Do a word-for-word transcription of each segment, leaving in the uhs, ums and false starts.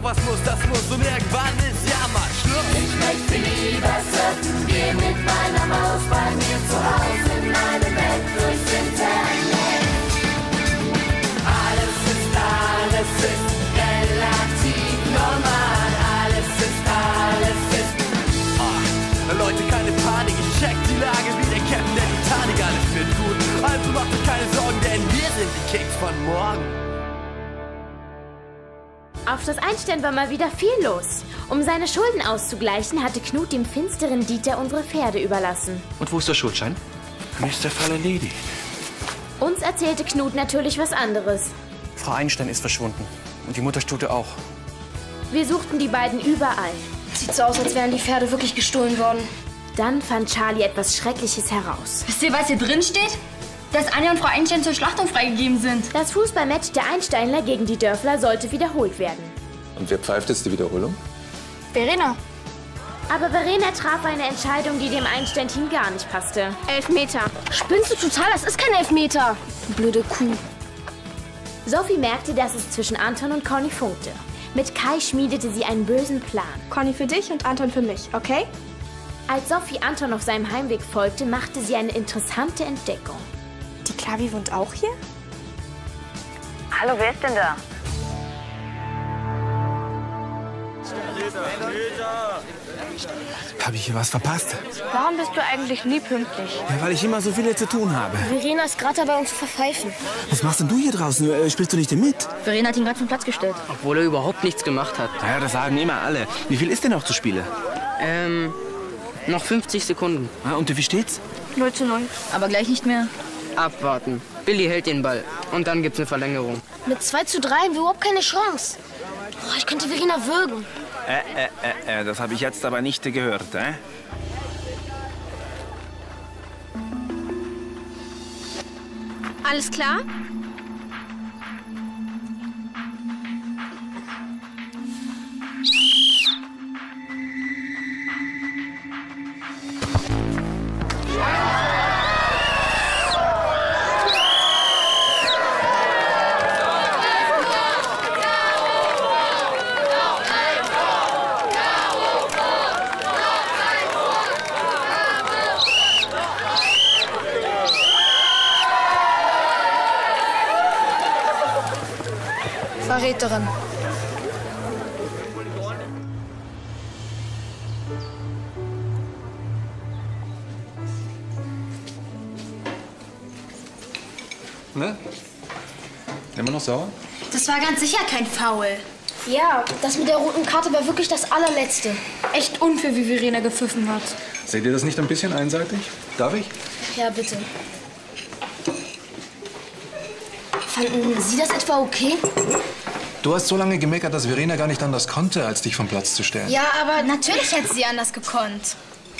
was muss, das muss und irgendwann ist ja mal Schluss. Ich möchte lieber surfen gehen mit meiner Maus bei mir zu Hause in meinem Bett durchs Internet. Alles ist, alles ist relativ normal. Alles ist, alles ist. Ah, Leute, keine Panik, ich check die Lage wie der Captain der Titanic. Alles wird gut, also macht euch keine Sorgen, denn wir sind die Kings von morgen. Auf Schloss Einstein war mal wieder viel los. Um seine Schulden auszugleichen, hatte Knut dem finsteren Dieter unsere Pferde überlassen. Und wo ist der Schuldschein? Dann ist der Fall erledigt. Uns erzählte Knut natürlich was anderes. Frau Einstein ist verschwunden. Und die Mutterstute auch. Wir suchten die beiden überall. Sieht so aus, als wären die Pferde wirklich gestohlen worden. Dann fand Charlie etwas Schreckliches heraus. Wisst ihr, was hier drin steht? Dass Anja und Frau Einstein zur Schlachtung freigegeben sind. Das Fußballmatch der Einsteinler gegen die Dörfler sollte wiederholt werden. Und wer pfeift jetzt die Wiederholung? Verena. Aber Verena traf eine Entscheidung, die dem Einstein-Team gar nicht passte. Elfmeter. Spinnst du total? Das ist kein Elfmeter. Blöde Kuh. Sophie merkte, dass es zwischen Anton und Conny funkte. Mit Kai schmiedete sie einen bösen Plan. Conny für dich und Anton für mich, okay? Als Sophie Anton auf seinem Heimweg folgte, machte sie eine interessante Entdeckung. Die Klavi wohnt auch hier? Hallo, wer ist denn da? Habe ich hier was verpasst? Warum bist du eigentlich nie pünktlich? Ja, weil ich immer so viele zu tun habe. Verena ist gerade dabei, uns zu verpfeifen. Was machst denn du hier draußen? Äh, Spielst du nicht mit? Verena hat ihn gerade vom Platz gestellt. Obwohl er überhaupt nichts gemacht hat. Naja, das sagen immer alle. Wie viel ist denn noch zu spielen? Ähm, noch fünfzig Sekunden. Ah, und wie steht's? null zu null. Aber gleich nicht mehr. Abwarten. Billy hält den Ball. Und dann gibt's eine Verlängerung. Mit zwei zu drei haben wir überhaupt keine Chance. Oh, ich könnte Verena würgen. Äh, äh, äh, äh, das habe ich jetzt aber nicht gehört, äh? Alles klar? Verräterin. Ne? Immer noch sauer? Das war ganz sicher kein Foul. Ja, das mit der roten Karte war wirklich das allerletzte. Echt unfair, wie Verena gepfiffen hat. Seht ihr das nicht ein bisschen einseitig? Darf ich? Ja, bitte. Fanden Sie das etwa okay? Du hast so lange gemeckert, dass Verena gar nicht anders konnte, als dich vom Platz zu stellen. Ja, aber natürlich hätte sie anders gekonnt.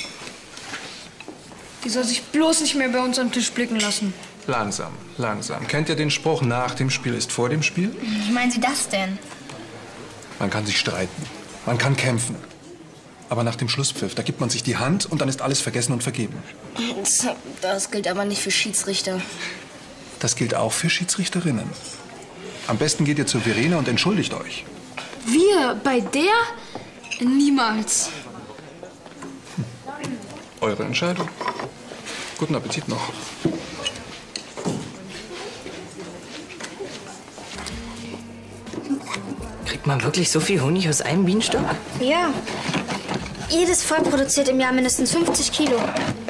Die soll sich bloß nicht mehr bei uns am Tisch blicken lassen. Langsam, langsam. Kennt ihr den Spruch, nach dem Spiel ist vor dem Spiel? Wie meinen Sie das denn? Man kann sich streiten, man kann kämpfen. Aber nach dem Schlusspfiff, da gibt man sich die Hand und dann ist alles vergessen und vergeben. Das gilt aber nicht für Schiedsrichter. Das gilt auch für Schiedsrichterinnen. Am besten geht ihr zu Verena und entschuldigt euch. Wir? Bei der? Niemals. Hm. Eure Entscheidung. Guten Appetit noch. Kriegt man wirklich so viel Honig aus einem Bienenstock? Ja. Jedes Volk produziert im Jahr mindestens fünfzig Kilo.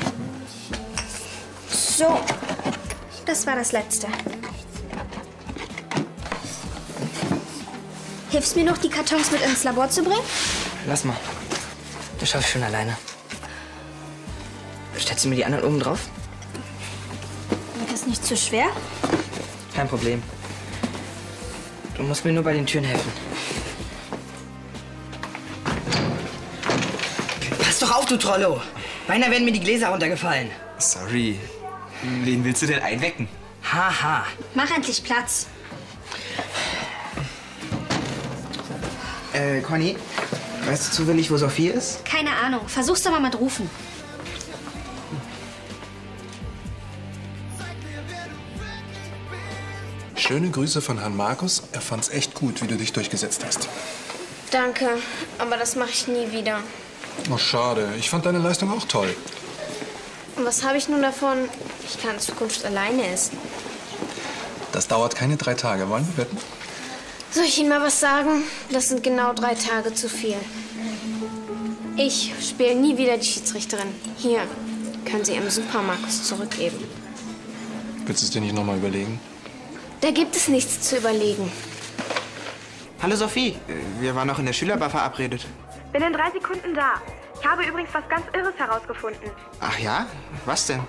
So. Das war das Letzte. Hilfst mir noch, die Kartons mit ins Labor zu bringen? Lass mal. Das schaff ich schon alleine. Stellst du mir die anderen oben drauf? Das ist nicht zu schwer. Kein Problem. Du musst mir nur bei den Türen helfen. Pass doch auf, du Trollo! Beinahe werden mir die Gläser runtergefallen. Sorry. Wen willst du denn einwecken? Haha. Mach endlich Platz. Äh, Conny, weißt du zufällig, wo Sophie ist? Keine Ahnung. Versuch's doch mal mit Rufen. Schöne Grüße von Herrn Markus. Er fand's echt gut, wie du dich durchgesetzt hast. Danke, aber das mache ich nie wieder. Oh, schade. Ich fand deine Leistung auch toll. Und was habe ich nun davon? Ich kann in Zukunft alleine essen. Das dauert keine drei Tage. Wollen wir wetten? Soll ich Ihnen mal was sagen? Das sind genau drei Tage zu viel. Ich spiele nie wieder die Schiedsrichterin. Hier können Sie Ihrem Supermarkus zurückgeben. Willst du es dir nicht nochmal überlegen? Da gibt es nichts zu überlegen. Hallo Sophie, wir waren noch in der Schülerbar verabredet. Bin in drei Sekunden da. Ich habe übrigens was ganz Irres herausgefunden. Ach ja? Was denn?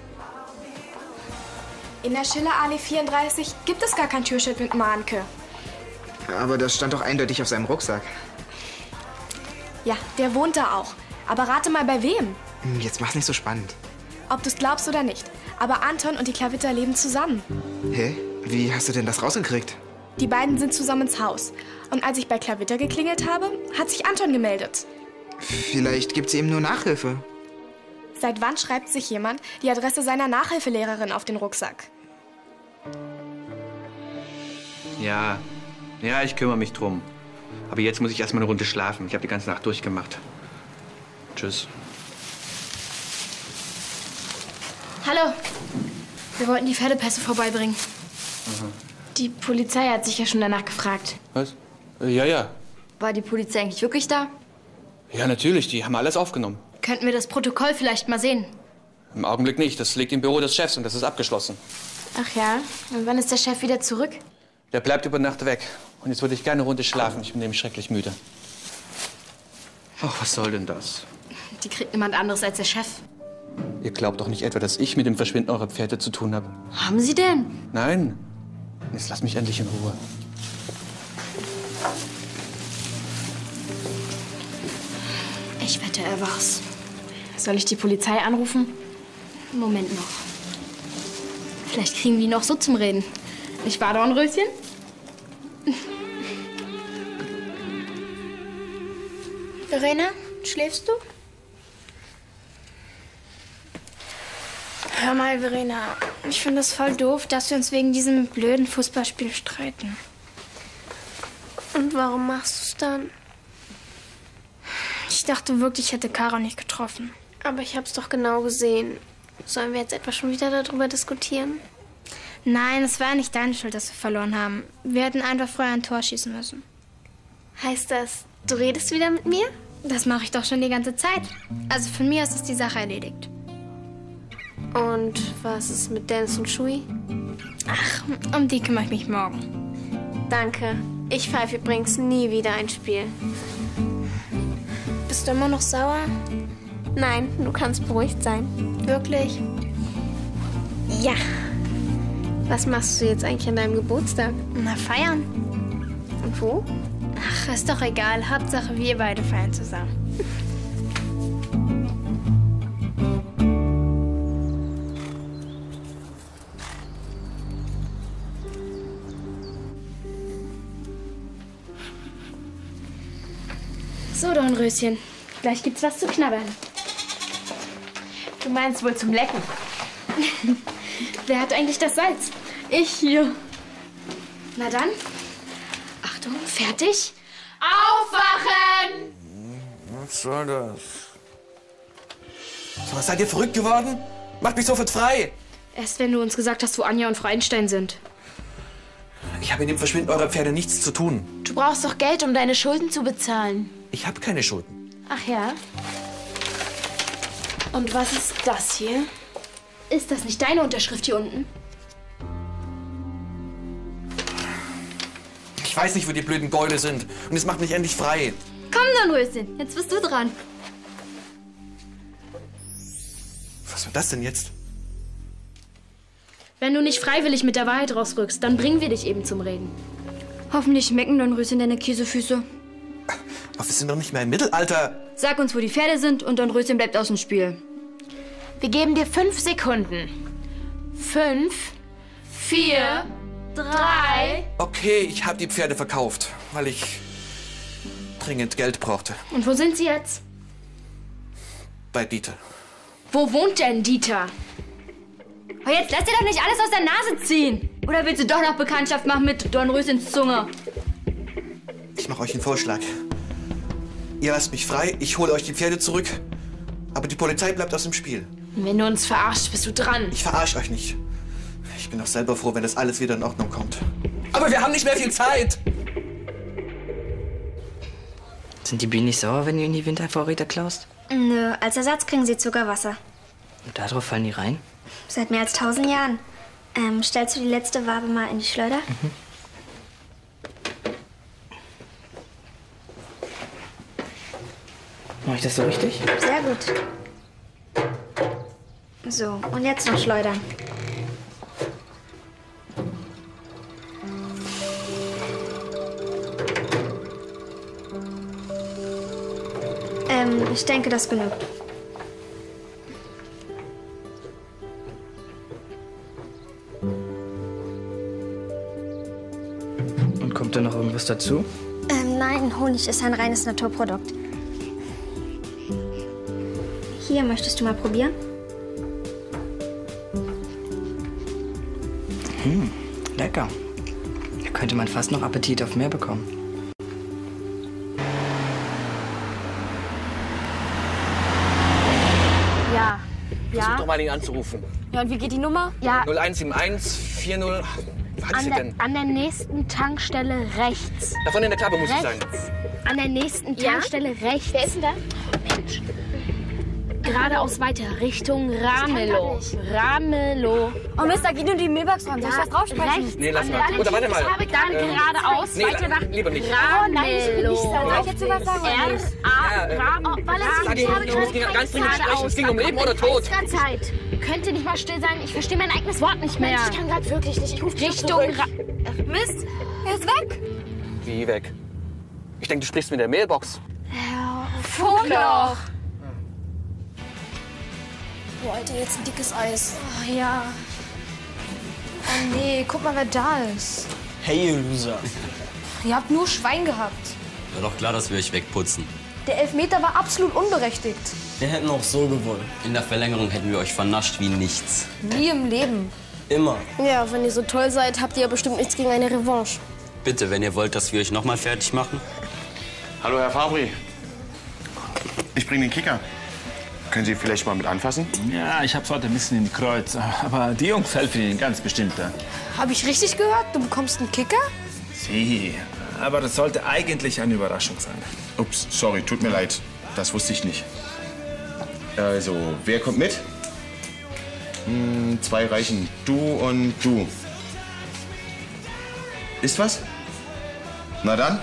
In der Schillerallee vierunddreißig gibt es gar kein Türschild mit Mahnke. Aber das stand doch eindeutig auf seinem Rucksack. Ja, der wohnt da auch. Aber rate mal, bei wem? Jetzt mach's nicht so spannend. Ob du es glaubst oder nicht. Aber Anton und die Klavitter leben zusammen. Hä? Wie hast du denn das rausgekriegt? Die beiden sind zusammen ins Haus. Und als ich bei Klavitter geklingelt habe, hat sich Anton gemeldet. Vielleicht gibt sie ihm nur Nachhilfe. Seit wann schreibt sich jemand die Adresse seiner Nachhilfelehrerin auf den Rucksack? Ja, ja, ich kümmere mich drum. Aber jetzt muss ich erst mal eine Runde schlafen. Ich habe die ganze Nacht durchgemacht. Tschüss. Hallo. Wir wollten die Pferdepässe vorbeibringen. Aha. Die Polizei hat sich ja schon danach gefragt. Was? Ja, ja. War die Polizei eigentlich wirklich da? Ja, natürlich. Die haben alles aufgenommen. Könnten wir das Protokoll vielleicht mal sehen? Im Augenblick nicht. Das liegt im Büro des Chefs und das ist abgeschlossen. Ach ja? Und wann ist der Chef wieder zurück? Der bleibt über Nacht weg. Und jetzt würde ich gerne eine Runde schlafen. Ich bin nämlich schrecklich müde. Ach, was soll denn das? Die kriegt niemand anderes als der Chef. Ihr glaubt doch nicht etwa, dass ich mit dem Verschwinden eurer Pferde zu tun habe? Haben Sie denn? Nein. Jetzt lass mich endlich in Ruhe. Ich wette, er war's. Soll ich die Polizei anrufen? Moment noch. Vielleicht kriegen wir ihn noch so zum Reden. Nicht wahr, Dornröschen? Verena, schläfst du? Hör mal, Verena. Ich finde es voll doof, dass wir uns wegen diesem blöden Fußballspiel streiten. Und warum machst du es dann? Ich dachte wirklich, ich hätte Caro nicht getroffen. Aber ich hab's doch genau gesehen. Sollen wir jetzt etwa schon wieder darüber diskutieren? Nein, es war nicht deine Schuld, dass wir verloren haben. Wir hätten einfach vorher ein Tor schießen müssen. Heißt das, du redest wieder mit mir? Das mache ich doch schon die ganze Zeit. Also von mir aus ist die Sache erledigt. Und was ist mit Dennis und Shui? Ach, um die kümmere ich mich morgen. Danke. Ich pfeife übrigens nie wieder ein Spiel. Bist du immer noch sauer? Nein, du kannst beruhigt sein. Wirklich? Ja. Was machst du jetzt eigentlich an deinem Geburtstag? Na, feiern. Und wo? Ach, ist doch egal. Hauptsache, wir beide feiern zusammen. So, Dornröschen. Gleich gibt's was zu knabbern. Du meinst wohl zum Lecken? Wer hat eigentlich das Salz? Ich hier. Na dann. Achtung, fertig? Aufwachen! Was soll das? So, was, seid ihr verrückt geworden? Macht mich sofort frei! Erst wenn du uns gesagt hast, wo Anja und Freinstein sind. Ich habe mit dem Verschwinden eurer Pferde nichts zu tun. Du brauchst doch Geld, um deine Schulden zu bezahlen. Ich habe keine Schulden. Ach ja? Und was ist das hier? Ist das nicht deine Unterschrift hier unten? Ich weiß nicht, wo die blöden Gäule sind. Und es macht mich endlich frei. Komm, Dornröschen, jetzt bist du dran. Was war das denn jetzt? Wenn du nicht freiwillig mit der Wahrheit rausrückst, dann bringen wir dich eben zum Reden. Hoffentlich schmecken Dornröschen deine Käsefüße. Aber wir sind doch nicht mehr im Mittelalter. Sag uns, wo die Pferde sind und Dornröschen bleibt aus dem Spiel. Wir geben dir fünf Sekunden. Fünf, vier, drei... Okay, ich habe die Pferde verkauft, weil ich dringend Geld brauchte. Und wo sind sie jetzt? Bei Dieter. Wo wohnt denn Dieter? Oh, jetzt lass dir doch nicht alles aus der Nase ziehen. Oder willst du doch noch Bekanntschaft machen mit Dornröschens Zunge? Ich mache euch einen Vorschlag. Ihr lasst mich frei, ich hole euch die Pferde zurück. Aber die Polizei bleibt aus dem Spiel. Wenn du uns verarschst, bist du dran. Ich verarsche euch nicht. Ich bin doch selber froh, wenn das alles wieder in Ordnung kommt. Aber wir haben nicht mehr viel Zeit. Sind die Bienen nicht sauer, wenn du ihnen die Wintervorräte klaust? Nö, als Ersatz kriegen sie Zuckerwasser. Und darauf fallen die rein? Seit mehr als tausend Jahren. Ähm, stellst du die letzte Wabe mal in die Schleuder? Mhm. Mach ich das so richtig? Sehr gut. So, und jetzt noch schleudern. Ähm, ich denke, das genügt. Und kommt da noch irgendwas dazu? Ähm, nein, Honig ist ein reines Naturprodukt. Hier, möchtest du mal probieren? Hm, lecker. Da könnte man fast noch Appetit auf mehr bekommen. Ja. Versuch Ja. doch mal, ihn anzurufen. Ja, und wie geht die Nummer? Ja. null eins sieben eins vier null. Was hat An sie der, denn? an der nächsten Tankstelle rechts. Da vorne in der Klappe muss sie sein. Rechts. An der nächsten Ja? Tankstelle rechts. Wer ist denn da? Mensch. Geradeaus weiter, Richtung Ramelow. Ramelow. Oh Mist, da geht nur die Mailbox dran. Soll ich das draufsprechen? Rechts. Nee, lass an mal. der- Oder warte mal. Ich habe dann Ähm, geradeaus nee, weiter nach lieber nicht. Oh nein, ich bin nicht Ramelow. sauer. Soll ich jetzt sowas sagen oder nicht? R, Ja, A, Ram, oh, Valentin, Sag ich ihm, habe du musst keine ganz dringend Zeit. sprechen. Es ging um Leben oder Tod. Extra Zeit. Könnt ihr nicht mal still sein? Ich verstehe mein eigenes Wort nicht mehr. Ich kann gerade wirklich nicht. Ich rufe dich Richtung zurück. Ra Mist, er ist weg. Wie weg? Ich denke, du sprichst mit der Mailbox. Funkloch. Boah, Alter, jetzt ein dickes Eis. Oh, ja. Oh nee, guck mal, wer da ist. Hey, ihr Loser. Ihr habt nur Schwein gehabt. War doch klar, dass wir euch wegputzen. Der Elfmeter war absolut unberechtigt. Wir hätten auch so gewonnen. In der Verlängerung hätten wir euch vernascht wie nichts. Nie im Leben. Immer. Ja, wenn ihr so toll seid, habt ihr ja bestimmt nichts gegen eine Revanche. Bitte, wenn ihr wollt, dass wir euch noch mal fertig machen. Hallo, Herr Fabri. Ich bringe den Kicker. Können Sie vielleicht mal mit anfassen? Ja, ich hab's heute ein bisschen in die Kreuz. Aber die Jungs helfen Ihnen ganz bestimmt. Habe ich richtig gehört? Du bekommst einen Kicker? Sie. Aber das sollte eigentlich eine Überraschung sein. Ups, sorry, tut mir leid. Das wusste ich nicht. Also, wer kommt mit? Hm, zwei reichen. Du und du. Ist was? Na dann.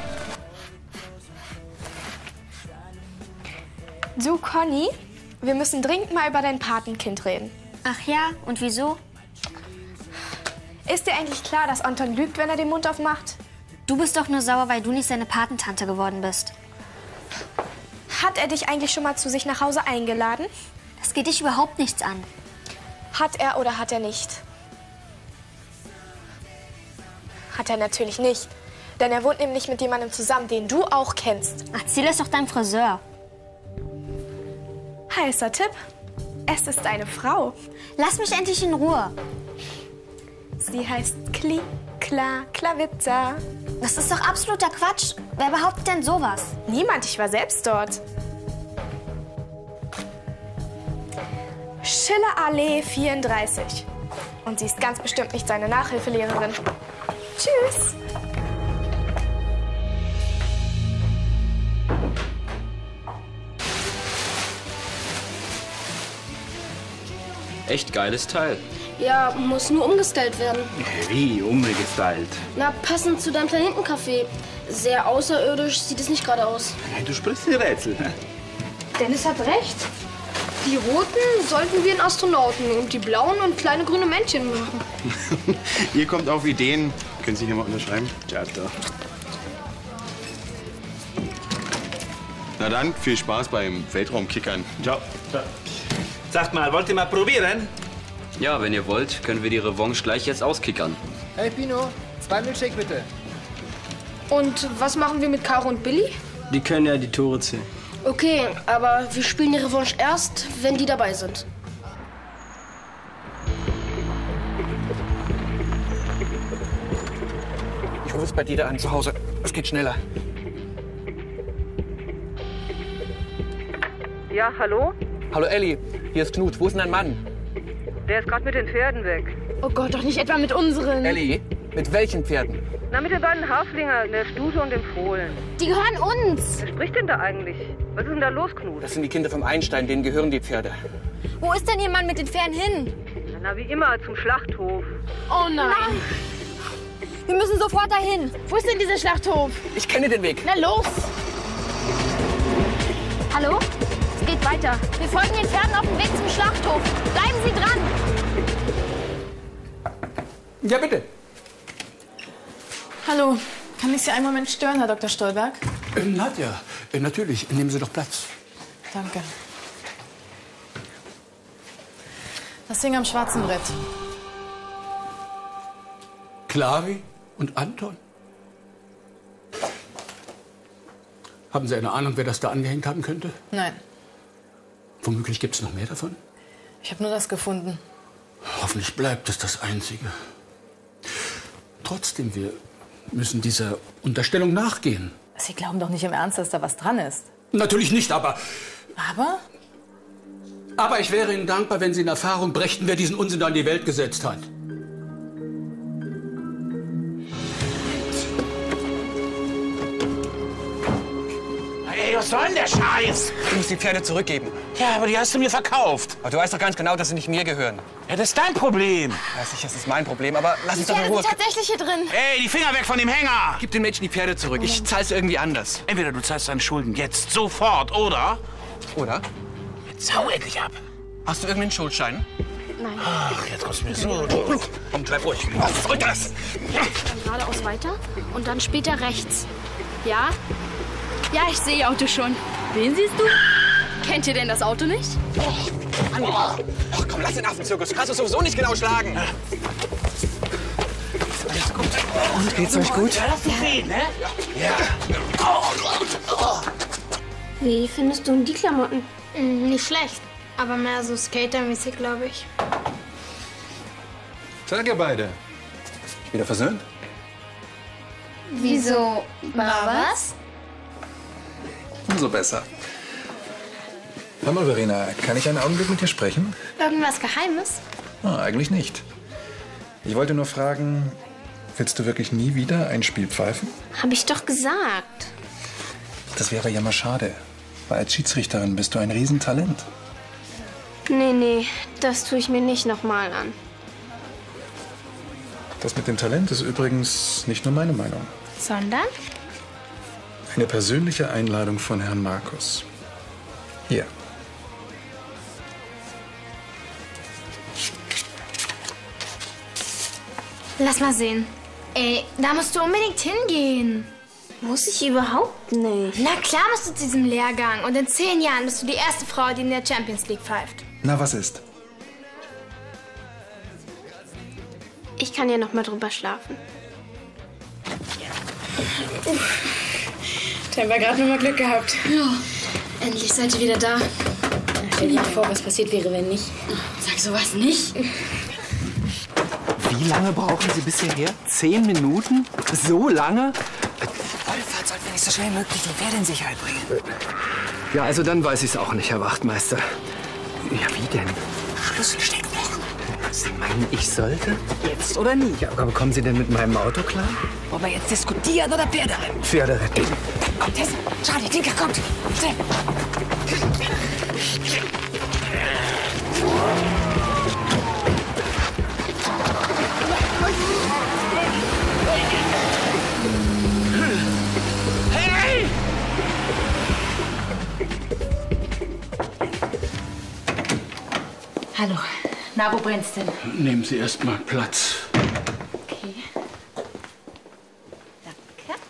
Du, Conny, wir müssen dringend mal über dein Patenkind reden. Ach ja, und wieso? Ist dir eigentlich klar, dass Anton lügt, wenn er den Mund aufmacht? Du bist doch nur sauer, weil du nicht seine Patentante geworden bist. Hat er dich eigentlich schon mal zu sich nach Hause eingeladen? Das geht dich überhaupt nichts an. Hat er oder hat er nicht? Hat er natürlich nicht. Denn er wohnt nämlich mit jemandem zusammen, den du auch kennst. Erzähl es doch deinem Friseur. Heißer Tipp. Es ist eine Frau. Lass mich endlich in Ruhe. Sie heißt Kli, Kla, Klawitza. Das ist doch absoluter Quatsch. Wer behauptet denn sowas? Niemand, ich war selbst dort. Schillerallee vierunddreißig. Und sie ist ganz bestimmt nicht seine Nachhilfelehrerin. Tschüss. Echt geiles Teil. Ja, muss nur umgestylt werden. Wie umgestylt? Na, passend zu deinem Planetencafé. Sehr außerirdisch sieht es nicht gerade aus. Du sprichst die Rätsel. Dennis hat recht. Die roten sollten wir in Astronauten und die blauen und kleine grüne Männchen machen. Ihr kommt auf Ideen. Können Sie hier mal unterschreiben? Ja, da. Na dann, viel Spaß beim Weltraumkickern. Ciao. Sagt mal, wollt ihr mal probieren? Ja, wenn ihr wollt, können wir die Revanche gleich jetzt auskickern. Hey Pino, zwei Milchshake bitte. Und was machen wir mit Caro und Billy? Die können ja die Tore zählen. Okay, aber wir spielen die Revanche erst, wenn die dabei sind. Ich rufe es bei Dieter an, zu Hause. Es geht schneller. Ja, hallo? Hallo Elli, hier ist Knut. Wo ist denn dein Mann? Der ist gerade mit den Pferden weg. Oh Gott, doch nicht etwa mit unseren. Elli, mit welchen Pferden? Na, mit den beiden Haflingern, der Stute und dem Fohlen. Die gehören uns. Wer spricht denn da eigentlich? Was ist denn da los, Knut? Das sind die Kinder vom Einstein, denen gehören die Pferde. Wo ist denn Ihr Mann mit den Pferden hin? Na, wie immer, zum Schlachthof. Oh nein. nein. Wir müssen sofort dahin. Wo ist denn dieser Schlachthof? Ich kenne den Weg. Na los. Hallo? Es geht weiter. Wir folgen den Pferden auf dem Weg zum Schlachthof. Bleiben Sie dran. Ja, bitte. Hallo. Kann ich Sie einen Moment stören, Herr Doktor Stolberg? Äh, Nadja, äh, natürlich. Nehmen Sie doch Platz. Danke. Das hing am schwarzen Brett. Clavi und Anton? Haben Sie eine Ahnung, wer das da angehängt haben könnte? Nein. Womöglich gibt es noch mehr davon? Ich habe nur das gefunden. Hoffentlich bleibt es das Einzige. Trotzdem, wir müssen dieser Unterstellung nachgehen. Sie glauben doch nicht im Ernst, dass da was dran ist. Natürlich nicht, aber... Aber? Aber ich wäre Ihnen dankbar, wenn Sie in Erfahrung brächten, wer diesen Unsinn da in die Welt gesetzt hat. Hey, was soll denn der Scheiß? Ich muss die Pferde zurückgeben. Ja, aber die hast du mir verkauft. Aber du weißt doch ganz genau, dass sie nicht mir gehören. Ja, das ist dein Problem. Weiß ich, das ist mein Problem, aber lass uns Die doch in Pferde Ruhe. sind tatsächlich hier drin. Ey, die Finger weg von dem Hänger! Gib den Mädchen die Pferde zurück. Ich zahl's irgendwie anders. Entweder du zahlst deine Schulden jetzt sofort, oder... Oder? Jetzt hau endlich ab. Hast du irgendeinen Schuldschein? Nein. Ach, jetzt kommst du mir so... Komm, treib ruhig. Zurück das! Dann geradeaus weiter und dann später rechts. Ja? Ja, ich sehe Ihr Auto schon. Wen siehst du? Kennt ihr denn das Auto nicht? Oh, Andi. Ach komm, lass den Affenzirkus. Du kannst es sowieso nicht genau schlagen. Alles gut. Und, geht's euch gut? Ja, lass dich reden, ne? Ja. Wie findest du die Klamotten? Mm, nicht schlecht, aber mehr so skatermäßig, glaube ich. Seid ihr beide? Wieder versöhnt? Wieso? War was? Umso besser. Hör mal, Verena, kann ich einen Augenblick mit dir sprechen? Irgendwas Geheimes? Ah, eigentlich nicht. Ich wollte nur fragen, willst du wirklich nie wieder ein Spiel pfeifen? Hab ich doch gesagt. Das wäre ja mal schade, weil als Schiedsrichterin bist du ein Riesentalent. Nee, nee, das tue ich mir nicht nochmal an. Das mit dem Talent ist übrigens nicht nur meine Meinung. Sondern? Eine persönliche Einladung von Herrn Markus. Hier. Lass mal sehen. Ey, da musst du unbedingt hingehen. Muss ich überhaupt nicht. Na klar musst du zu diesem Lehrgang. Und in zehn Jahren bist du die erste Frau, die in der Champions League pfeift. Na, was ist? Ich kann ja noch mal drüber schlafen. Da haben wir gerade noch mal Glück gehabt. Ja, endlich seid ihr wieder da. Stell dir mal vor, was passiert wäre, wenn nicht. Sag sowas nicht. Wie lange brauchen Sie bis hierher? Zehn Minuten? So lange? Wolfhard sollten wir nicht so schnell wie möglich die Pferde in Sicherheit bringen. Ja, also dann weiß ich es auch nicht, Herr Wachtmeister. Ja, wie denn? Schlüssel steckt noch. Sie meinen, ich sollte? Jetzt oder nie. Ja, aber kommen Sie denn mit meinem Auto klar? Wollen wir jetzt diskutieren oder Pferde rennen? Pferde retten. Kommt, Tess. Charlie, Tinker, kommt. Schnell. Hey! Hallo. Na, wo brennt's denn? Nehmen Sie erst mal Platz. Okay. Danke.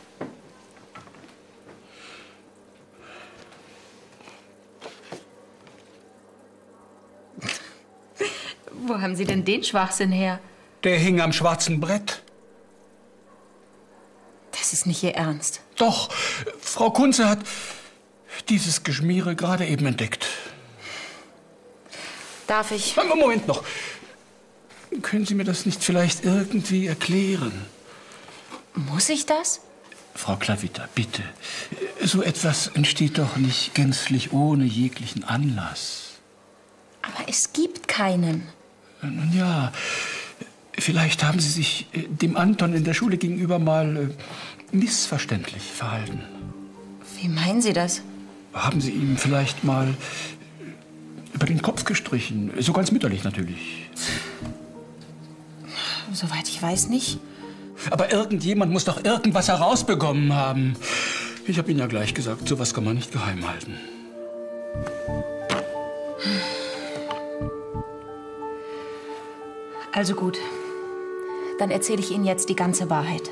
Wo haben Sie denn den Schwachsinn her? Der hing am schwarzen Brett. Das ist nicht Ihr Ernst. Doch, Frau Kunze hat dieses Geschmiere gerade eben entdeckt. Darf ich? Moment noch. Können Sie mir das nicht vielleicht irgendwie erklären? Muss ich das? Frau Klavitter, bitte. So etwas entsteht doch nicht gänzlich ohne jeglichen Anlass. Aber es gibt keinen. Nun ja, vielleicht haben Sie sich äh, dem Anton in der Schule gegenüber mal äh, missverständlich verhalten. Wie meinen Sie das? Haben Sie ihm vielleicht mal über den Kopf gestrichen? So ganz mütterlich natürlich. Soweit ich weiß nicht. Aber irgendjemand muss doch irgendwas herausbekommen haben. Ich habe Ihnen ja gleich gesagt, sowas kann man nicht geheim halten. Also gut. Dann erzähle ich Ihnen jetzt die ganze Wahrheit.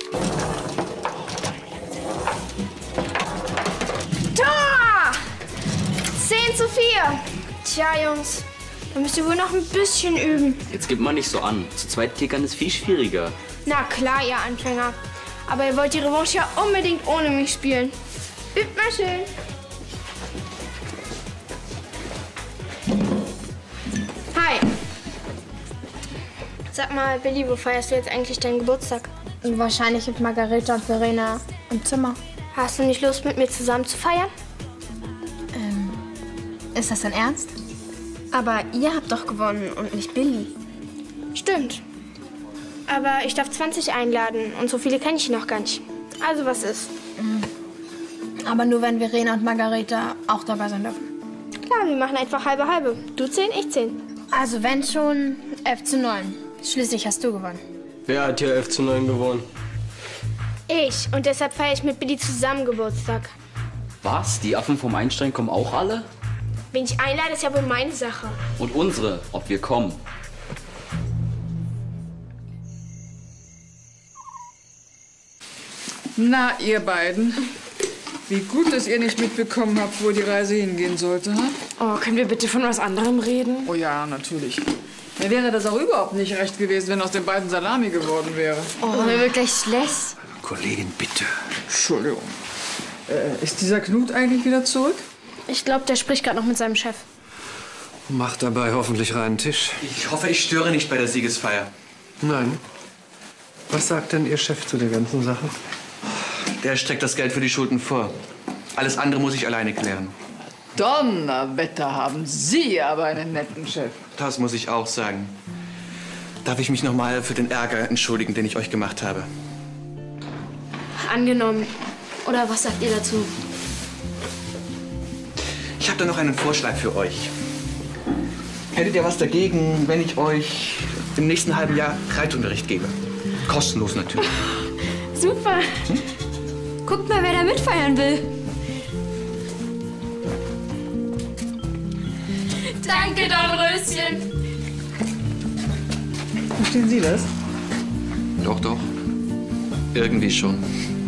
Tor! zehn zu vier. Tja, Jungs, da müsst ihr wohl noch ein bisschen üben. Jetzt gibt man nicht so an. Zu zweit Kickern ist viel schwieriger. Na klar, ihr Anfänger. Aber ihr wollt die Revanche ja unbedingt ohne mich spielen. Übt mal schön. Hi. Sag mal, Billy, wo feierst du jetzt eigentlich deinen Geburtstag? Wahrscheinlich mit Margareta und Verena im Zimmer. Hast du nicht Lust, mit mir zusammen zu feiern? Ähm, ist das dein Ernst? Aber ihr habt doch gewonnen und nicht Billy. Stimmt. Aber ich darf zwanzig einladen und so viele kenne ich noch gar nicht. Also was ist? Aber nur, wenn Verena und Margareta auch dabei sein dürfen. Klar, wir machen einfach halbe halbe. Du zehn, ich zehn. Also wenn schon, elf zu neun. Schließlich hast du gewonnen. Wer hat hier elf zu neun gewonnen? Ich. Und deshalb feiere ich mit Billy zusammen Geburtstag. Was? Die Affen vom Einstein kommen auch alle? Wen ich einlade, ist ja wohl meine Sache. Und unsere, ob wir kommen. Na, ihr beiden. Wie gut, dass ihr nicht mitbekommen habt, wo die Reise hingehen sollte, ha? Oh, können wir bitte von was anderem reden? Oh ja, natürlich. Mir wäre das auch überhaupt nicht recht gewesen, wenn aus den beiden Salami geworden wäre. Oh, mir wird gleich schlecht. Kollegin, bitte. Entschuldigung. Äh, ist dieser Knut eigentlich wieder zurück? Ich glaube, der spricht gerade noch mit seinem Chef. Macht dabei hoffentlich reinen Tisch. Ich hoffe, ich störe nicht bei der Siegesfeier. Nein. Was sagt denn Ihr Chef zu der ganzen Sache? Der streckt das Geld für die Schulden vor. Alles andere muss ich alleine klären. Donnerwetter, haben Sie aber einen netten Chef. Das muss ich auch sagen. Darf ich mich noch mal für den Ärger entschuldigen, den ich euch gemacht habe? Angenommen. Oder was sagt ihr dazu? Ich habe da noch einen Vorschlag für euch. Hättet ihr was dagegen, wenn ich euch im nächsten halben Jahr Reitunterricht gebe? Kostenlos natürlich. Super. Hm? Guckt mal, wer da mitfeiern will. Danke, Dornröschen. Verstehen Sie das? Doch, doch. Irgendwie schon.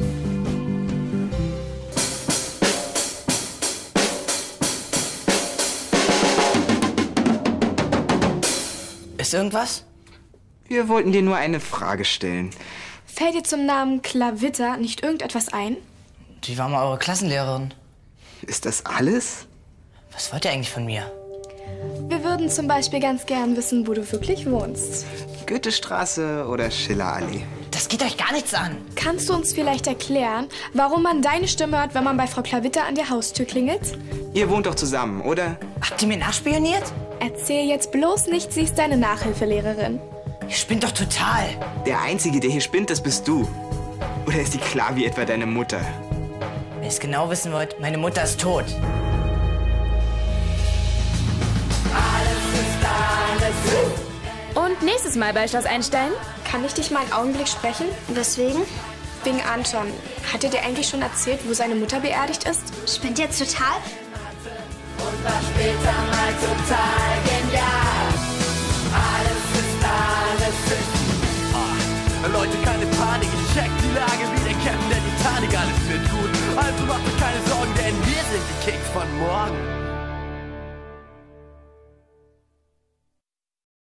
Ist irgendwas? Wir wollten dir nur eine Frage stellen. Fällt dir zum Namen Klavitter nicht irgendetwas ein? Die war mal eure Klassenlehrerin. Ist das alles? Was wollt ihr eigentlich von mir? Wir würden zum Beispiel ganz gern wissen, wo du wirklich wohnst. Goethestraße oder Schillerallee? Das geht euch gar nichts an. Kannst du uns vielleicht erklären, warum man deine Stimme hört, wenn man bei Frau Klavitter an der Haustür klingelt? Ihr wohnt doch zusammen, oder? Habt ihr mir nachspioniert? Erzähl jetzt bloß nicht, sie ist deine Nachhilfelehrerin. Ihr spinnt doch total. Der Einzige, der hier spinnt, das bist du. Oder ist die Klavi etwa deine Mutter? Wenn ihr es genau wissen wollt, meine Mutter ist tot. Und nächstes Mal bei Schloss Einstein? Kann ich dich mal einen Augenblick sprechen? Weswegen? Wegen Anton. Hat er dir eigentlich schon erzählt, wo seine Mutter beerdigt ist? Spinnt jetzt total? Und war später mal total genial. Alles ist, alles ist. Ah, Leute, keine Panik, ich check die Lage wie der Captain der Titanic. Alles wird gut, also macht euch keine Sorgen, denn wir sind die Kicks von morgen.